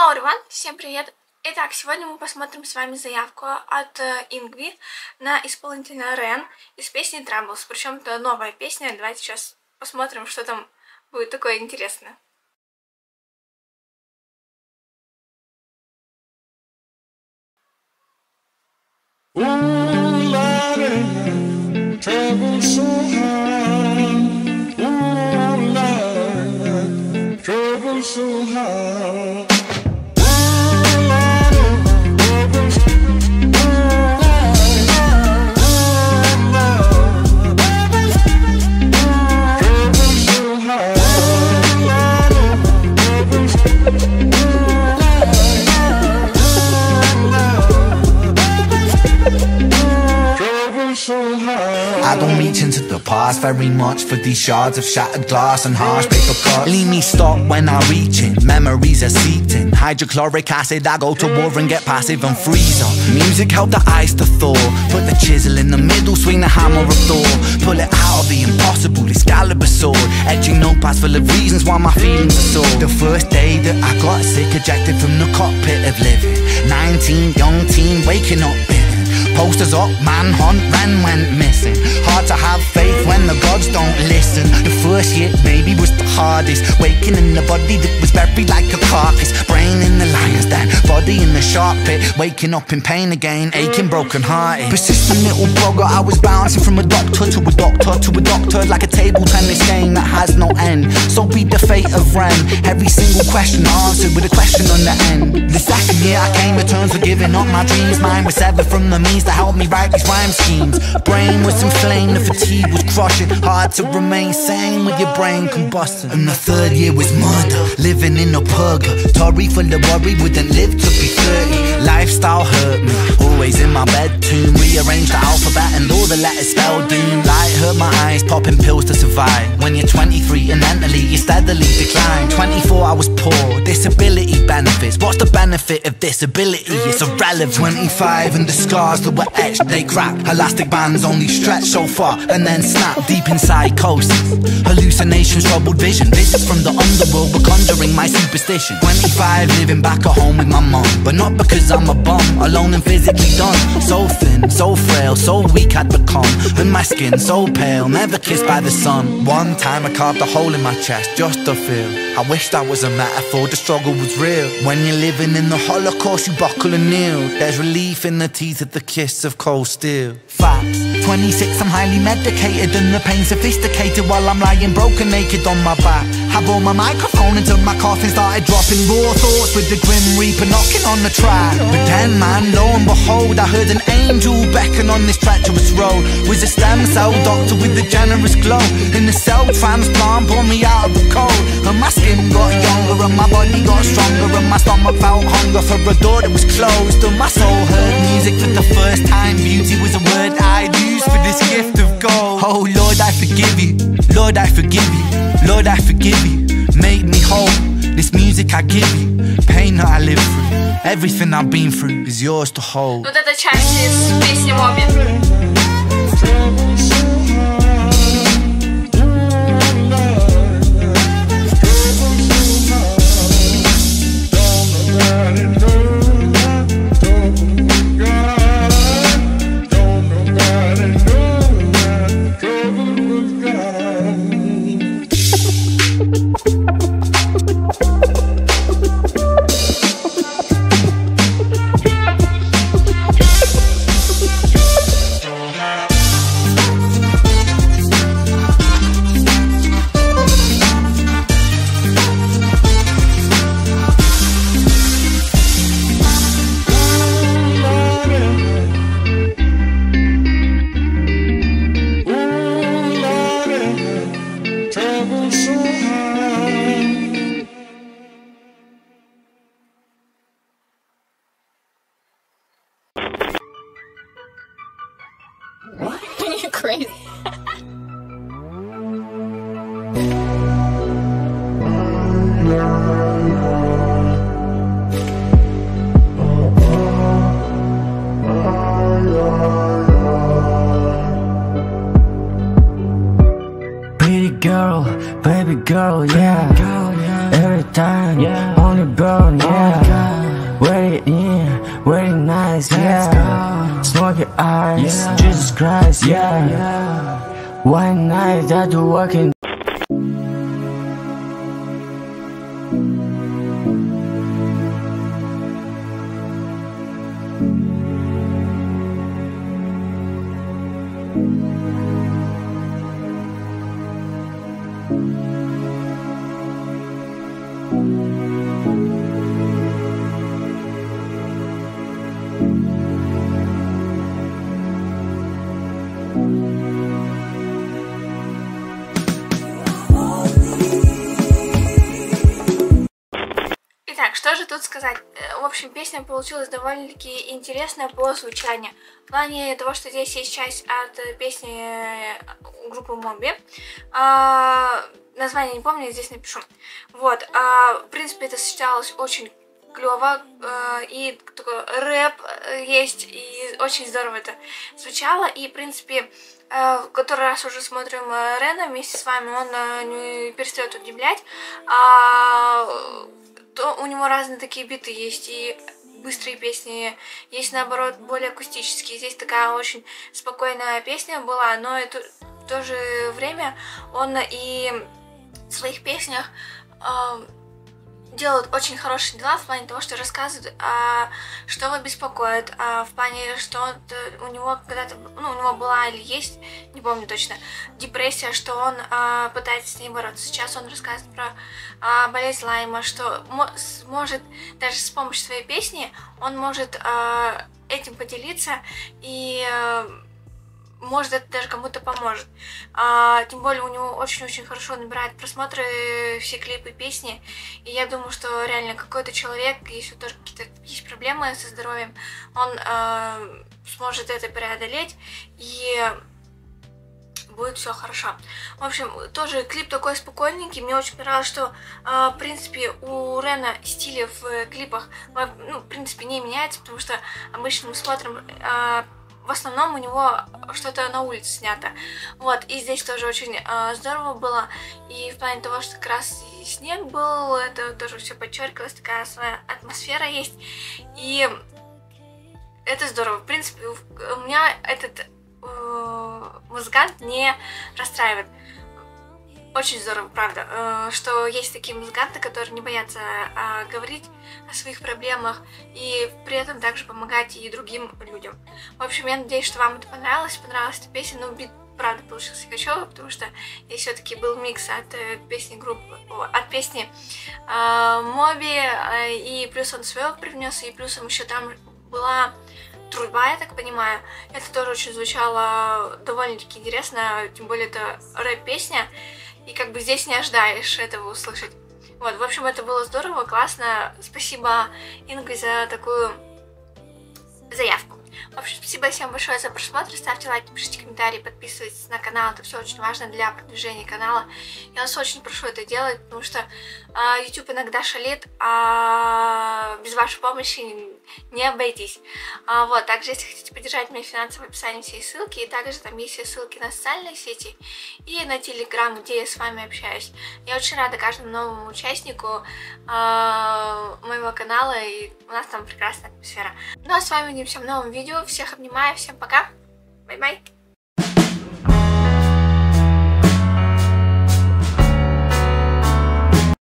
Hello everyone, всем привет! Итак, сегодня мы посмотрим с вами заявку от Ингви на исполнителя Рен из песни Troubles. Причем это новая песня. Давайте сейчас посмотрим, что там будет такое интересное. I don't reach into the past very much for these shards of shattered glass and harsh paper cuts. Leave me stop when I reach in, memories are seeped in. Hydrochloric acid, I go to war and get passive and freeze up. Music help the ice to thaw. Put the chisel in the middle, swing the hammer of Thor. Pull it out of the impossible, Excalibur sword. Etching notepads full of reasons why my feelings are sore. The first day that I got sick, ejected from the cockpit of living. 19, young teen, waking up bitten. Posters up, manhunt, Ren went missing. Hard to have faith when the gods don't listen. The first hit maybe was the hardest. Waking in the body that was buried like a carcass. Brain in the lion's den, body in the shark pit. Waking up in pain again, aching, broken hearted. Persistent little blogger, I was bouncing from a doctor to a doctor to a doctor. Like a table tennis game that has no end. So be the fate of Ren. Every single question answered with a question on the end. The second year I came to terms with giving up my dreams. Mine was severed from the means to help me write these rhyme schemes. Brain was inflamed, the fatigue was crushing. Hard to remain sane with your brain combusting. And the third year was murder, living in a purgatory full of worry, wouldn't live to be 30. Lifestyle hurt me, always in my bed tomb. Rearranged the alphabet and all the letters spelled doom. Light hurt my eyes, popping pills to survive. When you're 23 and mentally you steadily decline. 24 I was poor, disability benefits. What's the benefit of disability? It's irrelevant. 25 and the scars that were etched, they crack. Elastic bands only stretch so far and then snap. Deep in psychosis, hallucinations, troubled vision. Visits from the underworld were conjuring my superstition. 25 living back at home with my mum, but not because I'm a bum, alone and physically done. So thin, so frail, so weak I'd become. And my skin so pale, never kissed by the sun. One time I carved a hole in my chest just to feel. I wish that was a metaphor, the struggle was real. When you're living in the Holocaust you buckle and kneel. There's relief in the teeth of the kiss of cold steel. Facts. 26 I'm highly medicated and the pain sophisticated while I'm lying broken naked on my back. I bore my microphone until my coffin started dropping raw thoughts with the grim reaper knocking on the track. But then man, lo and behold, I heard an angel beckon on this treacherous road. Was a stem cell doctor with a generous glow. In the cell transplant pulled me out of the cold. And my skin got younger and my body got stronger. And my stomach felt hunger for a door that was closed. And my soul heard music for the first time. Beauty was a word I'd use for this gift of gold. Oh Lord, I forgive you. Lord, I forgive you. Lord, I forgive you. Make me whole. This music I give you. Pain that I live through. Everything I've been through is yours to hold. Вот эта часть из песни Моби. What? You're crazy. baby girl, yeah. Every time, only burn, yeah. eyes, yeah. Smoky eyes, Jesus Christ, yeah. One night I do working. Итак, что же тут сказать? В общем, песня получилась довольно-таки интересная по звучанию. В плане того, что здесь есть часть от песни группы Моби. Название не помню, я здесь напишу. Вот, в принципе, это сочеталось очень клево, и такой рэп есть, и очень здорово это звучало. И, в принципе, в который раз уже смотрим Рена вместе с вами, он не перестает удивлять. То у него разные такие биты есть, и быстрые песни, есть наоборот более акустические. Здесь такая очень спокойная песня была, но в то же время он и в своих песнях делают очень хорошие дела в плане того, что рассказывают, что его беспокоит, в плане, что у него когда-то, у него была или есть, не помню точно, депрессия, что он пытается с ней бороться. Сейчас он рассказывает про болезнь Лайма, что может даже с помощью своей песни он может этим поделиться, и может, это даже кому-то поможет. Тем более у него очень-очень хорошо набирает просмотры все клипы, песни. И я думаю, что реально какой-то человек, если тоже какие-то есть проблемы со здоровьем, он сможет это преодолеть, и будет все хорошо. В общем, тоже клип такой спокойненький. Мне очень понравилось, что в принципе у Рена стили в клипах в принципе не меняется, потому что обычно мы смотрим в основном у него что-то на улице снято. Вот, и здесь тоже очень здорово было. И в плане того, что как раз и снег был, это тоже все подчеркивалось, такая своя атмосфера есть. И это здорово. В принципе, у меня этот музыкант не расстраивает. Очень здорово, правда, что есть такие музыканты, которые не боятся говорить о своих проблемах и при этом также помогать и другим людям. В общем, я надеюсь, что вам это понравилось эта песня, но бит, правда, получился качёвый, потому что здесь все-таки был микс от песни Моби, и плюс он своего привнес, и плюсом еще там была труба, я так понимаю. Это тоже очень звучало довольно-таки интересно, тем более это рэп-песня, и как бы здесь не ожидаешь этого услышать. Вот, в общем, это было здорово, классно. Спасибо, Ингви, за такую заявку. В общем, спасибо всем большое за просмотр. Ставьте лайки, пишите комментарии, подписывайтесь на канал. Это все очень важно для продвижения канала. Я вас очень прошу это делать, потому что YouTube иногда шалит, а без вашей помощи не обойтись. Вот, также, если хотите поддержать меня финансово, в описании все ссылки. И также там есть все ссылки на социальные сети и на Telegram, где я с вами общаюсь. Я очень рада каждому новому участнику моего канала, и у нас там прекрасная атмосфера. Ну а с вами увидимся в новом видео. Всех обнимаю, всем пока, бай-бай.